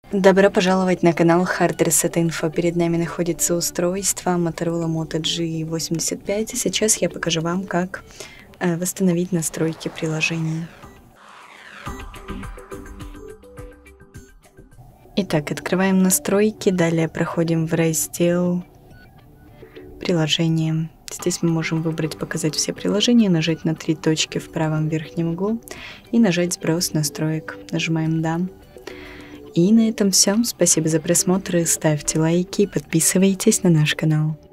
Добро пожаловать на канал Hard Reset Info. Перед нами находится устройство Motorola Moto G85. И сейчас я покажу вам, как восстановить настройки приложения. Итак, открываем настройки, далее проходим в раздел приложения. Здесь мы можем выбрать «Показать все приложения», нажать на 3 точки в правом верхнем углу и нажать «Сброс настроек». Нажимаем «Да». И на этом все. Спасибо за просмотр, ставьте лайки и подписывайтесь на наш канал.